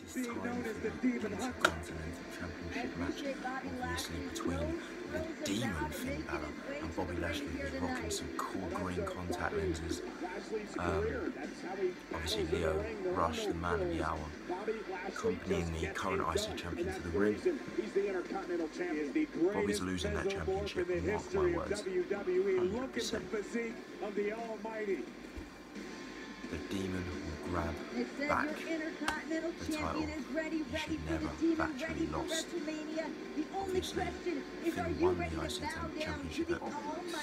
It's time for the Intercontinental Championship match, obviously between the Demon Finn Balor and Bobby Lashley, who's rocking some cool green contact lenses. Obviously Leo Rush, the man of the hour, accompanying the current IC champion to the ring. Bobby's losing that championship, mark my words, 100%. The Demon will grab back the title. He should never have actually lost. Obviously, Finn won the IC Championship at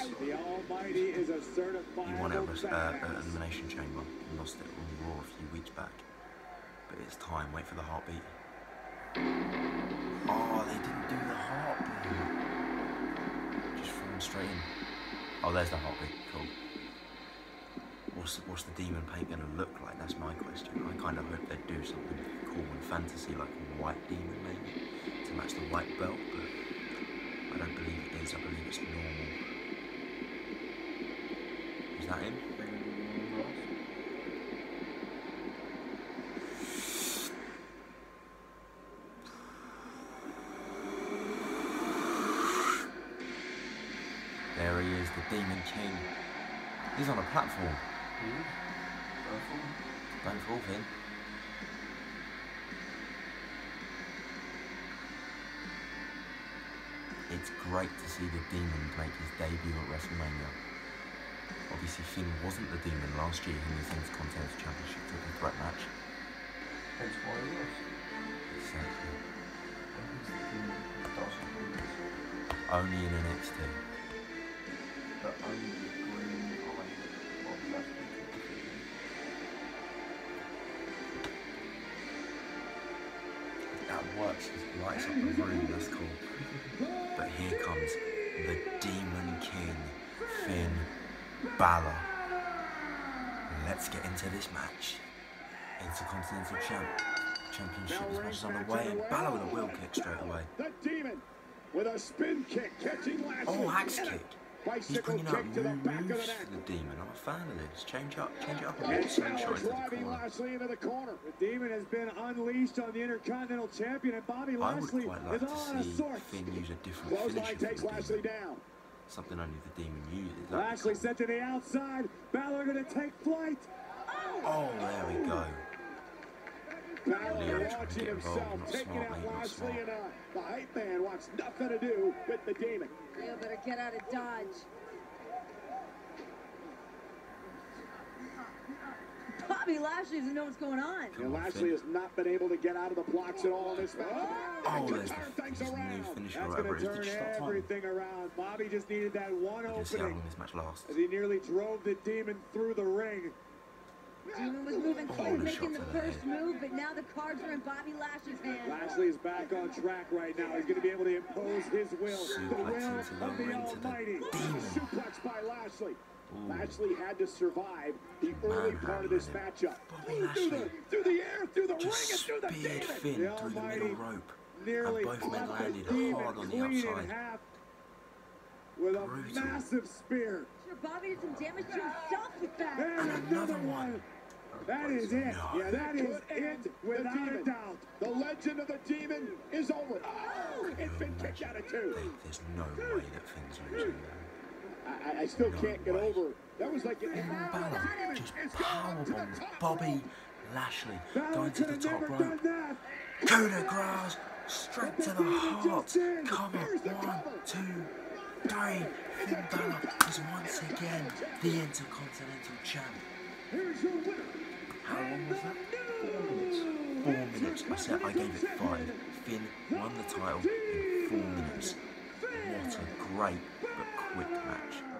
he won it at Elimination Chamber and lost it on Raw a few weeks back. But it's time, wait for the heartbeat. Oh, they didn't do the heartbeat. Just threw him straight in. Oh, there's the heartbeat, cool. What's the Demon paint going to look like? That's my question. I kind of hope they'd do something cool and fantasy, like a white Demon maybe, to match the white belt, but I don't believe it is. I believe it's normal. Is that him? There he is, the Demon King. He's on a platform. Don't fall, Finn. It's great to see the Demon make his debut at Wrestlemania. Obviously Finn wasn't the Demon last year in his Intercontinental Championship triple threat match. That's why he was. Exactly. Only in NXT. But only the green eye of Lashley. That works, it lights up the room, that's cool. But here comes the Demon King, Finn Balor. Let's get into this match. Intercontinental Championship, this match is on the way, and Balor with a wheel kick straight away. The Demon with a spin kick catching Lashley. Oh, axe kick. He's bringing out new moves for the Demon. I'm a fan of this. Change it up a bit. Slingshot into the corner. Lashley into the corner. The Demon has been unleashed on the Intercontinental Champion, and Bobby Lashley I would quite like to see Finn use a different finisher takes for the Lashley Demon. down. Something only the Demon uses. Lashley sent to the outside. Balor going to take flight. Oh, there we go. Balor Leo trying to watching get involved. himself Not taking smart, out mate. Not Lashley, smart. and the hype man wants nothing to do with the Demon. Leo better get out of Dodge. Bobby Lashley doesn't know what's going on. And Lashley has not been able to get out of the blocks at all in this match. Oh, there's his new finisher, That's whatever going it to is. Did turn you stop time? everything around. Bobby just needed that one Let's see how opening long this match lasts. as he nearly drove the Demon through the ring. Demon was moving quick, the making shot the to the first head. move, but now the cards are in Bobby Lashley's hands. Lashley is back on track right now. He's going to be able to impose his will. The Suplex will into the of the ring to the Almighty. Demon. Suplex by Lashley. Ooh. Lashley had to survive the early part of this matchup. Bobby Lashley Through the air, through the ring, and just through the speared Demon. Finn The through the Almighty middle rope. nearly And both men cut landed the Demon hard on the clean in outside. half with a Brutal. massive spear. Sure, Bobby did some damage to himself with that. And another one. That is it. No. Yeah, that is it without a doubt. The legend of the Demon is over. Oh, it's been kicked out of two. There's no way that Finn's losing there. I still can't get over. That was like Balor just powerbombs Bobby Lashley going to the top rope. Coup de grace, straight to the heart. Come on, 1, 2, 3. Finn Balor is once again the Intercontinental Champ. Here's your winner. How long was that? 4 minutes. 4 minutes. I gave it 5. Finn won the title in 4 minutes. What a great but quick match.